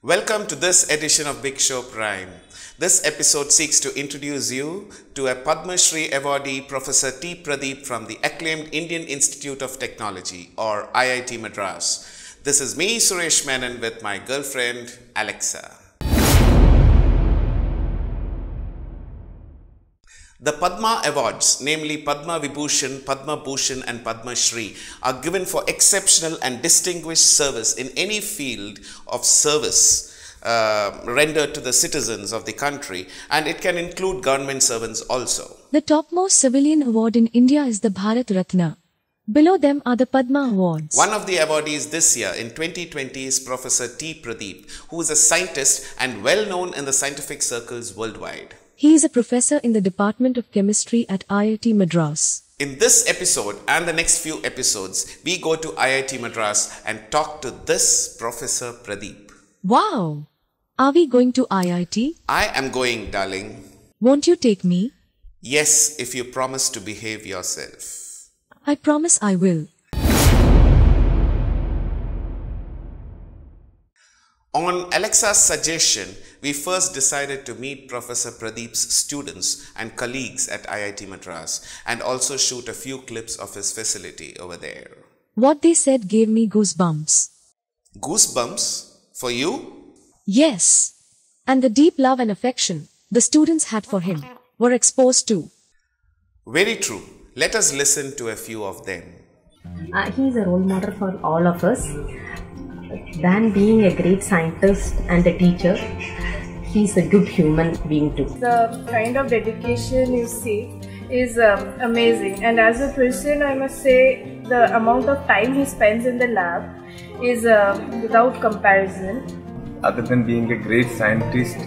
Welcome to this edition of BigShow Prime. This episode seeks to introduce you to a Padma Shri Awardee, Professor T. Pradeep from the acclaimed Indian Institute of Technology or IIT Madras. This is me, Suresh Menon, with my girlfriend, Alexa. The Padma Awards, namely Padma Vibhushan, Padma Bhushan and Padma Shri, are given for exceptional and distinguished service in any field of service rendered to the citizens of the country, and it can include government servants also. The topmost civilian award in India is the Bharat Ratna. Below them are the Padma Awards. One of the awardees this year in 2020 is Professor T. Pradeep, who is a scientist and well known in the scientific circles worldwide. He is a professor in the Department of Chemistry at IIT Madras. In this episode and the next few episodes, we go to IIT Madras and talk to this Professor Pradeep. Wow! Are we going to IIT? I am going, darling. Won't you take me? Yes, if you promise to behave yourself. I promise I will. On Alexa's suggestion, we first decided to meet Professor Pradeep's students and colleagues at IIT Madras and also shoot a few clips of his facility over there. What they said gave me goosebumps. Goosebumps? For you? Yes. And the deep love and affection the students had for him were exposed to. Very true. Let us listen to a few of them. He is a role model for all of us. Than being a great scientist and a teacher, he's a good human being too. The kind of dedication you see is amazing, and as a person I must say the amount of time he spends in the lab is without comparison. Other than being a great scientist,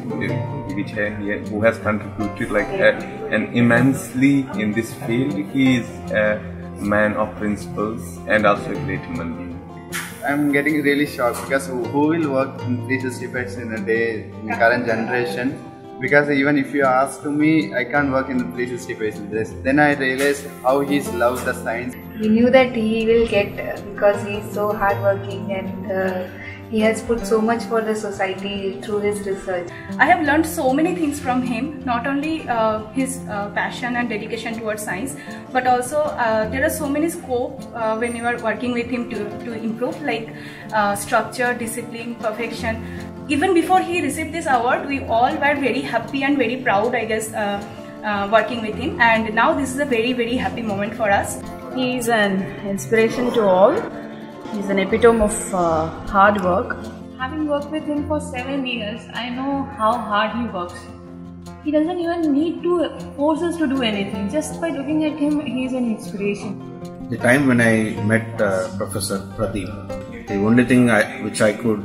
who has contributed an immensely in this field, he is a man of principles and also a great human being. I'm getting really shocked because who will work in 365 in a day in the current generation? Because even if you ask to me, I can't work in 365 days. Then I realized how he loves the science. We knew that he will get because he is so hardworking and he has put so much for the society through his research. I have learned so many things from him, not only his passion and dedication towards science, but also there are so many scope when you are working with him to improve, like structure, discipline, perfection. Even before he received this award, we all were very happy and very proud, I guess, working with him. And now this is a very, very happy moment for us. He is an inspiration to all. He's an epitome of hard work. Having worked with him for 7 years, I know how hard he works. He doesn't even need to force us to do anything. Just by looking at him, he's an inspiration. The time when I met Professor Pradeep, the only thing which I could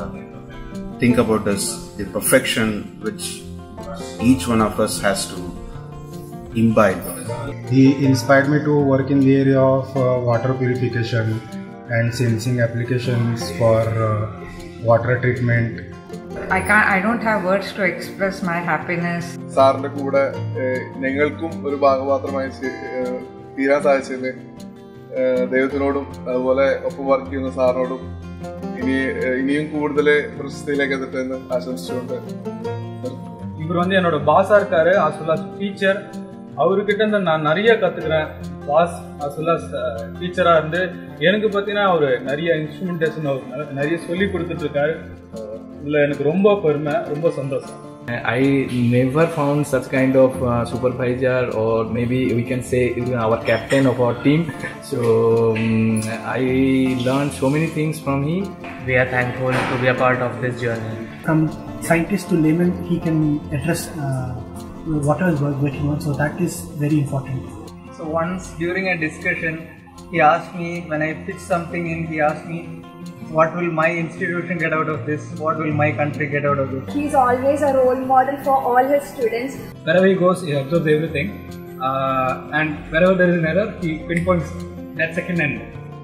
think about is the perfection which each one of us has to imbibe. He inspired me to work in the area of water purification and sensing applications for water treatment. I don't have words to express my happiness. സാറിന്റെ കൂടെ ഞങ്ങൾക്കും ഒരു ഭാഗപാത്രമായി തീരാൻ സാധിച്ചതിന് ദൈവത്തിനോടും അതുപോലെ ഒപ്പം work ചെയ്യുന്ന സാറിനോടും ഇനിയും കൂടുതൽ പ്രശസ്തിയിലേക്ക് എത്തട്ടെ എന്ന് ആശംസിച്ചുകൊണ്ട് இவர் வந்து என்னோட பாஸா இருக்காரு, as well as டீச்சர். அவர்கிட்ட இருந்து நான் நிறைய கத்துக்கிறேன். பாஸ் as well as டீச்சரா இருந்து எனக்கு பார்த்தீங்கன்னா அவர் நிறைய இன்ஸ்ட்ருமெண்டேஷன் அவர் நிறைய சொல்லி கொடுத்துட்டு இருக்காரு. இதுல எனக்கு ரொம்ப பெருமை, ரொம்ப சந்தோஷம். I never found such kind of supervisor, or maybe we can say our captain of our team. So I learned so many things from him. We are thankful to be a part of this journey. From scientist to layman, he can address whatever is working on, so that is very important. So once during a discussion, he asked me, when I pitched something in, he asked me, what will my institution get out of this? What will my country get out of this? He is always a role model for all his students. Wherever he goes, he observes everything. And wherever there is an error, he pinpoints that second and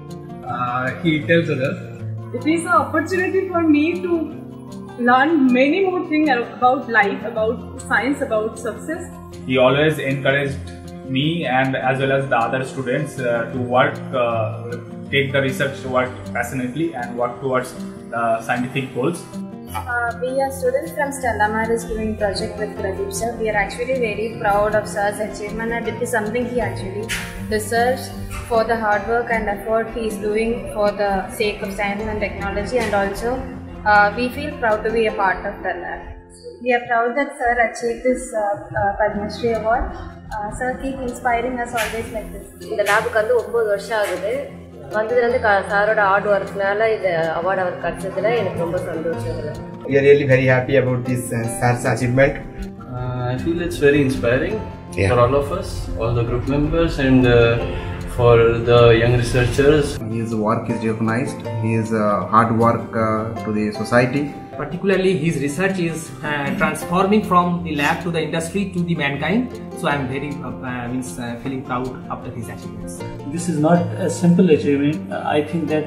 he tells others. It is an opportunity for me to learn many more things about life, about science, about success. He always encouraged me and as well as the other students to work, take the research work passionately and work towards the scientific goals. We are students from Stella Maris doing project with Pradeep sir. We are actually very proud of sir's achievement, and it is something he actually deserves for the hard work and effort he is doing for the sake of science and technology, and also we feel proud to be a part of the lab. We are proud that sir achieved this Padma Shri Award. Sir keep inspiring us always like this. இந்த லேபுக்கு வந்து 9 வருஷம் ஆகுது. வந்ததுலேருந்து சாரோட heart ஒர்க்னால இந்த award அவருக்கு கிடைச்சதுல எனக்கு ரொம்ப சந்தோஷம். We are really very happy about this sir's achievement. I feel it's very inspiring for all of us, all the group members, and for the young researchers. His work is recognized. His hard work to the society. Particularly, his research is transforming from the lab to the industry to the mankind. So I am very feeling proud after his achievements. This is not a simple achievement. I think that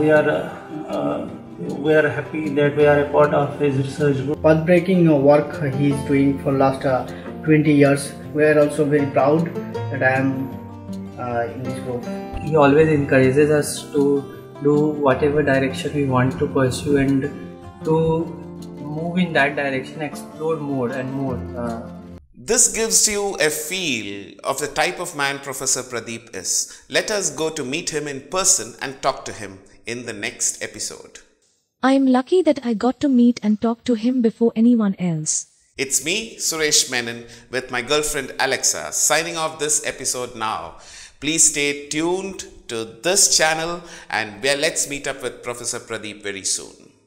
we are happy that we are a part of his research group. Path-breaking work he is doing for last 20 years. We are also very proud that I am in this group. He always encourages us to do whatever direction we want to pursue and to move in that direction, explore more and more. This gives you a feel of the type of man Professor Pradeep is. Let us go to meet him in person and talk to him in the next episode. I am lucky that I got to meet and talk to him before anyone else. It's me, Suresh Menon, with my girlfriend Alexa, signing off this episode now. Please stay tuned to this channel, and let's meet up with Professor Pradeep very soon.